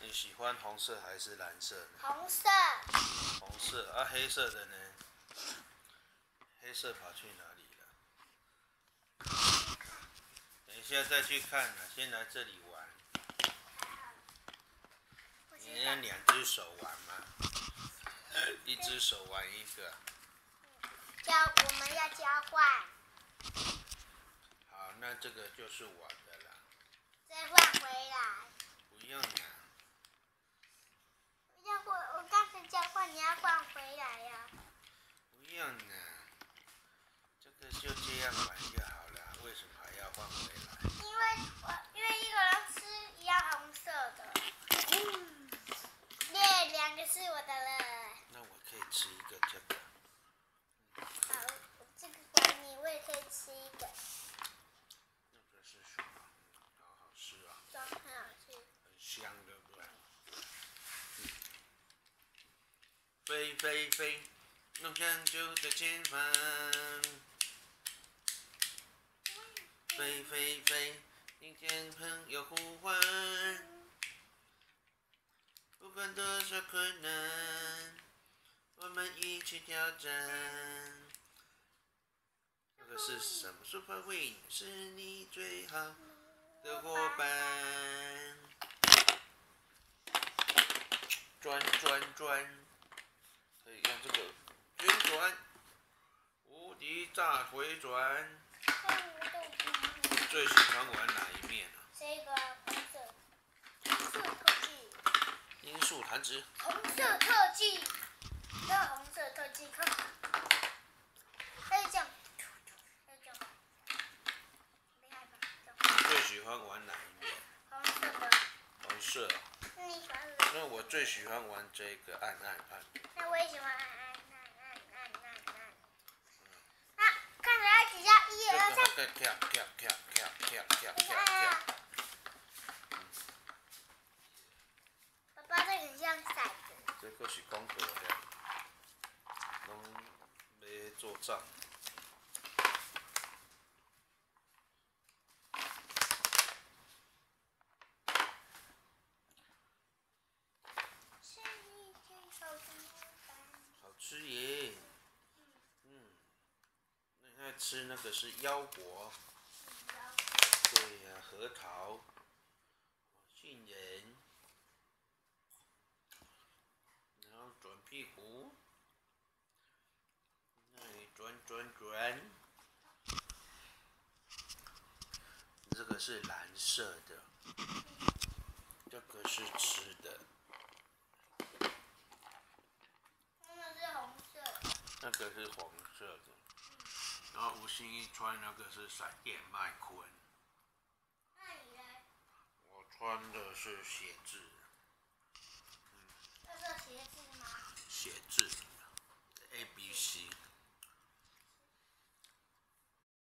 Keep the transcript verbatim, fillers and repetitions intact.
你喜欢红色还是蓝色呢？ 红色。 红色啊，黑色的呢？黑色跑去哪里了？等一下再去看啊，先来这里玩。你用两只手玩吗？一只手玩一个。 交，我们要交换。 好，那这个就是我的了。 再换回来。 不用啦。 要换，我刚才交换，你要换回来呀。 不用啦，这个就这样玩就好了，为什么还要换回来？ 因为我因为一个人吃一样红色的。嗯。耶，两个是我的了。 那我可以吃一个这个。 好，这个管你，我也可以吃一个。 那个是什么？好好吃啊！ 装很好吃。 很香，对不对？嗯。飞飞飞，梦想就在前方。飞飞飞，听见朋友呼唤。不管多少困难，我们一起挑战。这个是什么 ？Super Win 是你最好的伙伴。转转转，可以用这个旋转，无敌大回转。你最喜欢玩哪一面啊？ 这个红色。红色特技。 音速弹指。 红色特技。这红色特技，看。还有这样。还有这样。厉害吧？ 你最喜欢玩哪一面？ 红色的。 红色。 那你喜欢？ 那我最喜欢玩这个按按按。 那我也喜欢按按按按按按按。那看起来只要一二三。 这个跳跳跳跳跳跳跳跳。 爸爸，这很像骰子。 这个是功课的，拢要做账。好吃耶！嗯，那你爱吃那个是腰果。对呀、啊，核桃、杏仁，然后转屁股，那里转转转。这个是蓝色的，这个是吃的。 那是红色。 那个是红色的，然后吴欣一穿那个是闪电麦昆。 那你呢？ 我穿的是写字。